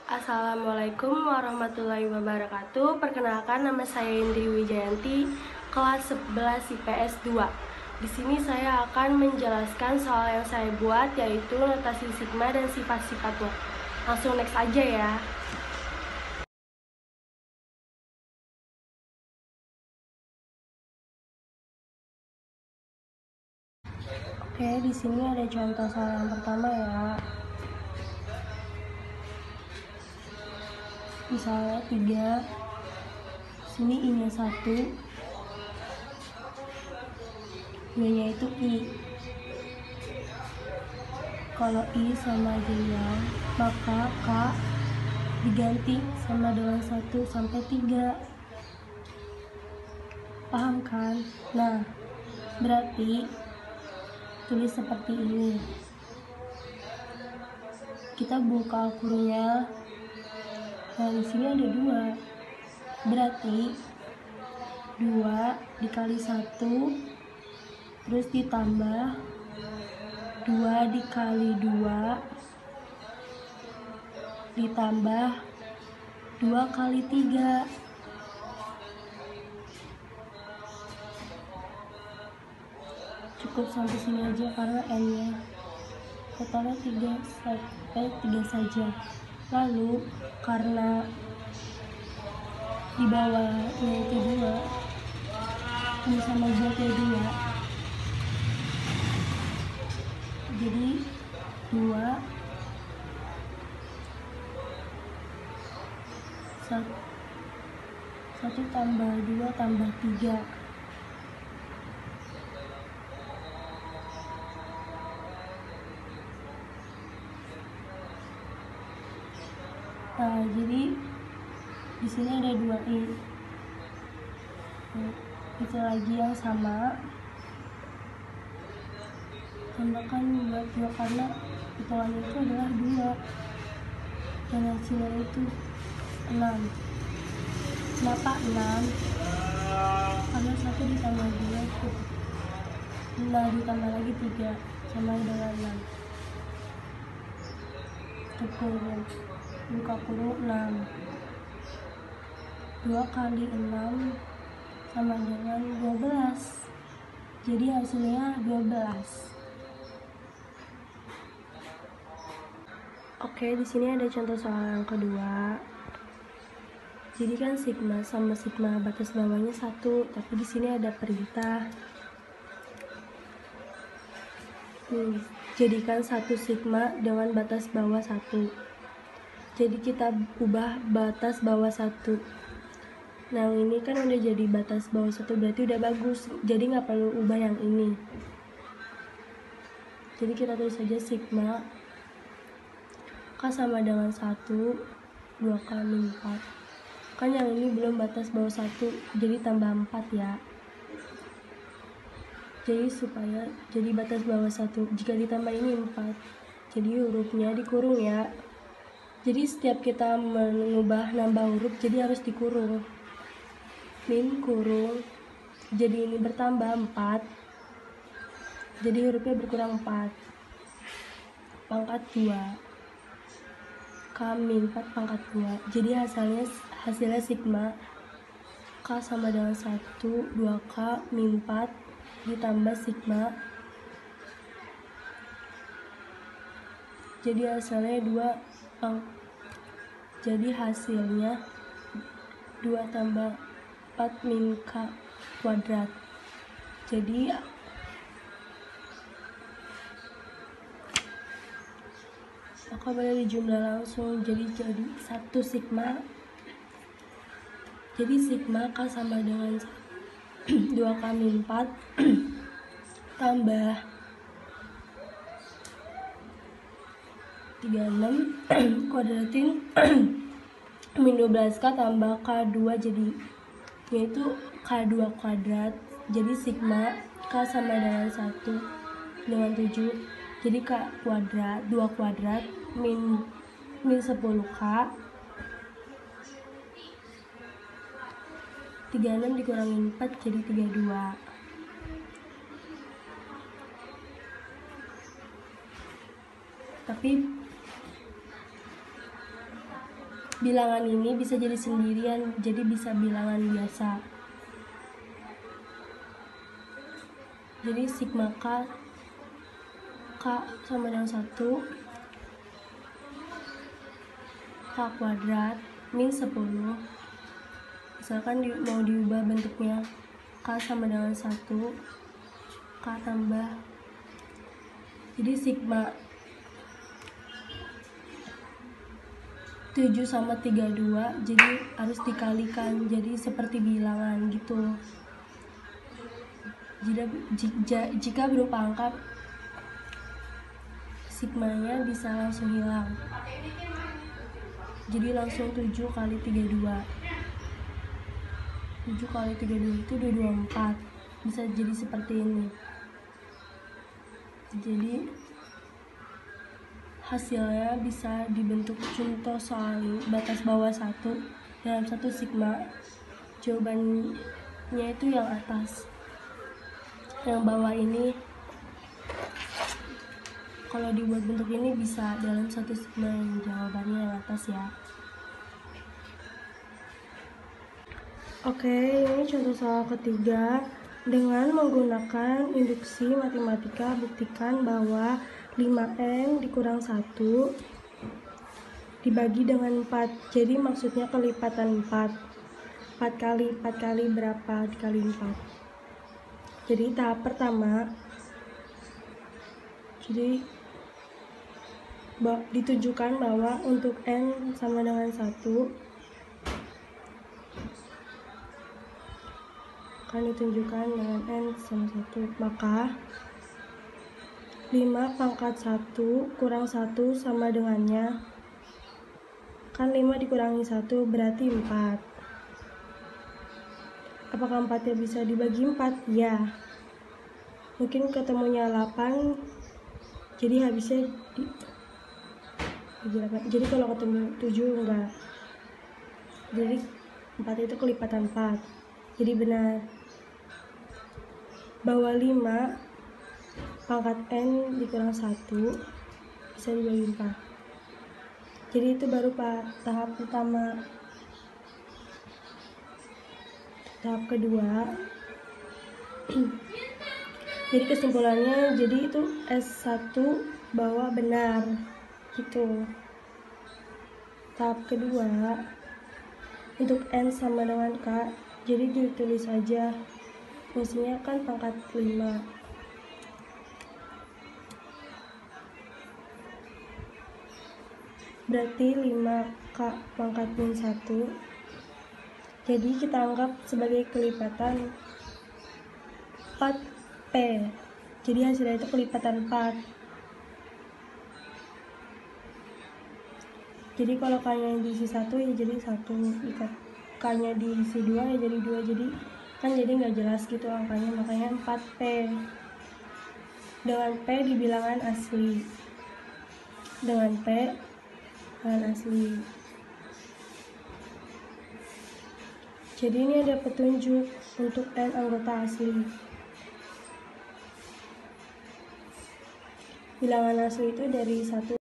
Assalamualaikum warahmatullahi wabarakatuh. Perkenalkan, nama saya Indri Wijayanti, kelas 11 IPS 2. Di sini saya akan menjelaskan soal yang saya buat, yaitu notasi sigma dan sifat-sifatnya. Langsung next aja ya. Oke, di sini ada contoh soal yang pertama ya. Misalnya 3, sini I-nya 1, Y-nya itu I. Kalau I sama dengan, maka K diganti sama dengan 1 sampai 3. Paham kan? Nah, berarti tulis seperti ini. Kita buka kurungnya. Nah, di sini ada 2. Berarti 2 dikali 1 terus ditambah 2 dikali 2 ditambah 2 kali 3. Cukup sampai sini aja karena N-nya totalnya 3 saja. Lalu karena di bawahnya itu 2, ini sama Z-nya 2, jadi 2 1 tambah 2 tambah 3. Nah, jadi di sini ada 2i. Itu lagi yang sama. Tambahkan buat 2 karena hitungannya itu adalah 2 dan hasilnya itu 6. Kenapa 6? Karena 1 ditambah 2 cukup. Nah, ditambah lagi 3 sama dengan 6. Kurung, buka kurung 6. 2 kali 6 sama dengan 12. Jadi hasilnya 12. Oke, di sini ada contoh soal yang kedua. Jadi kan sigma sama sigma batas bawahnya 1, tapi di sini ada perintah. Jadikan 1 sigma dengan batas bawah 1. Jadi kita ubah batas bawah 1. Nah, ini kan udah jadi batas bawah 1, berarti udah bagus. Jadi nggak perlu ubah yang ini. Jadi kita tulis saja sigma K sama dengan 1, 2 kali 4. Kan yang ini belum batas bawah 1, jadi tambah 4 ya. Jadi batas bawah 1, jika ditambah ini 4. Jadi hurufnya dikurung ya. Jadi setiap kita mengubah nambah huruf, jadi harus dikurung. Min kurung, jadi ini bertambah 4. Jadi hurufnya berkurang 4. Pangkat 2. K min 4 pangkat 2. Jadi hasilnya sigma K sama dengan 1, 2K min 4 ditambah sigma. Jadi hasilnya 2. Jadi hasilnya 2 tambah 4 min K kuadrat. Jadi maka boleh dijumlah langsung. Jadi 1 sigma. Jadi sigma K sama dengan 2K min 4 tambah 36 kuadratin min 12K tambah K2, jadi yaitu K2 kuadrat. Jadi sigma K sama dengan 1 dengan 7, jadi K kuadrat 2 kuadrat min 10K. 36 dikurangi 4 jadi 32. Tapi bilangan ini bisa jadi sendirian, jadi bisa bilangan biasa. Jadi sigma K sama dengan 1 K kuadrat min 10. Misalkan mau diubah bentuknya, K sama dengan 1 K tambah, jadi sigma 7 sama 32, jadi harus dikalikan, jadi seperti bilangan gitu. Jika berupa angka, sigmanya bisa langsung hilang, jadi langsung 7 kali 32. 7 kali 32 itu 224, bisa jadi seperti ini. Jadi hasilnya bisa dibentuk contoh soal batas bawah 1 dalam 1 sigma. Jawabannya itu yang atas, yang bawah ini kalau dibuat bentuk ini bisa dalam 1 sigma, yang jawabannya yang atas ya. Oke, ini contoh soal ketiga. Dengan menggunakan induksi matematika, buktikan bahwa 5N dikurang 1 dibagi dengan 4. Jadi maksudnya kelipatan 4. 4 kali berapa dikali 4. Jadi tahap pertama, jadi ditunjukkan bahwa untuk N sama dengan 1 akan ditunjukkan dengan N sama 1, maka 5 pangkat 1 kurang 1 sama dengannya, kan 5 dikurangi 1 berarti 4. Apakah 4 bisa dibagi 4? Ya. Mungkin ketemunya 8, jadi habisnya bagi 8. Jadi kalau ketemu 7 enggak. Jadi 4 itu kelipatan 4. Jadi benar bahwa 5 pangkat N dikurang 1 bisa dibagi 4. Jadi itu baru tahap pertama. Tahap kedua, jadi kesimpulannya, jadi itu S1 bahwa benar gitu. Tahap kedua, untuk N sama dengan K, jadi ditulis saja fungsinya kan pangkat 5. Berarti 5K pangkat min 1. Jadi kita anggap sebagai kelipatan 4P. Jadi hasilnya itu kelipatan 4. Jadi kalau K-nya diisi 1 ya jadi 1, K-nya diisi 2 ya jadi 2. Jadi kan jadi nggak jelas gitu angkanya, makanya 4P. Dengan P di bilangan asli. Dengan P bilangan asli. Jadi ini ada petunjuk untuk N anggota asli. Bilangan asli itu dari 1